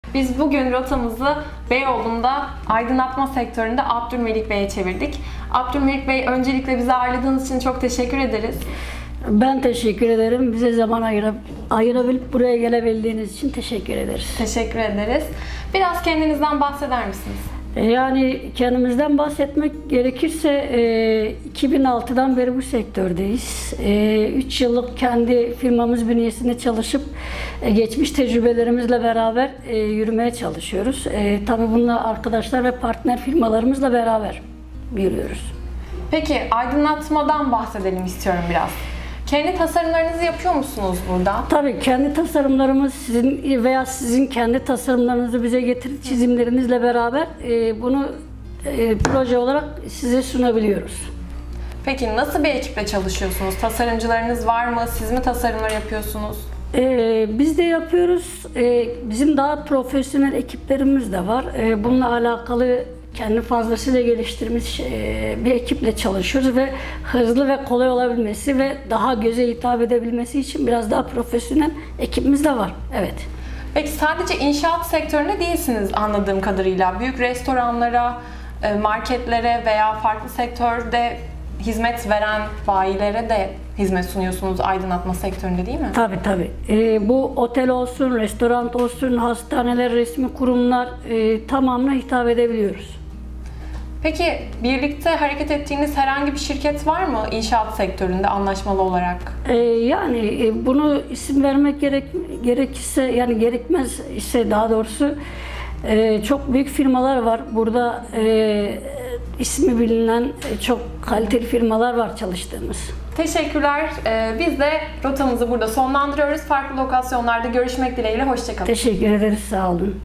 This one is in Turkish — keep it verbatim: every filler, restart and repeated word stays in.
Biz bugün rotamızı Beyoğlu'nda aydınlatma sektöründe Abdülmelik Bey'e çevirdik. Abdülmelik Bey, öncelikle bizi ağırladığınız için çok teşekkür ederiz. Ben teşekkür ederim. Bize zaman ayırıp, ayırabilip buraya gelebildiğiniz için teşekkür ederiz. Teşekkür ederiz. Biraz kendinizden bahseder misiniz? Yani kendimizden bahsetmek gerekirse iki bin altıdan beri bu sektördeyiz. üç yıllık kendi firmamız bünyesinde çalışıp geçmiş tecrübelerimizle beraber yürümeye çalışıyoruz. Tabii bununla arkadaşlar ve partner firmalarımızla beraber yürüyoruz. Peki aydınlatmadan bahsedelim istiyorum biraz. Kendi tasarımlarınızı yapıyor musunuz burada? Tabii kendi tasarımlarımız sizin veya sizin kendi tasarımlarınızı bize getirip çizimlerinizle beraber e, bunu e, proje olarak size sunabiliyoruz. Peki nasıl bir ekiple çalışıyorsunuz? Tasarımcılarınız var mı? Siz mi tasarımlar yapıyorsunuz? E, biz de yapıyoruz. E, bizim daha profesyonel ekiplerimiz de var. E, bununla alakalı kendi fazlasıyla geliştirmiş bir ekiple çalışıyoruz ve hızlı ve kolay olabilmesi ve daha göze hitap edebilmesi için biraz daha profesyonel ekibimiz de var. Evet. Peki sadece inşaat sektöründe değilsiniz anladığım kadarıyla. Büyük restoranlara, marketlere veya farklı sektörde hizmet veren bayilere de hizmet sunuyorsunuz aydınlatma sektöründe, değil mi? Tabii tabii. E, bu otel olsun, restoran olsun, hastaneler, resmi kurumlar e, tamamına hitap edebiliyoruz. Peki birlikte hareket ettiğiniz herhangi bir şirket var mı inşaat sektöründe anlaşmalı olarak? Ee, yani e, bunu isim vermek gerek gerekirse yani gerekmez ise daha doğrusu e, çok büyük firmalar var. Burada e, ismi bilinen e, çok kaliteli firmalar var çalıştığımız. Teşekkürler. Ee, biz de rotamızı burada sonlandırıyoruz. Farklı lokasyonlarda görüşmek dileğiyle. Hoşça kalın. Teşekkür ederiz. Sağ olun.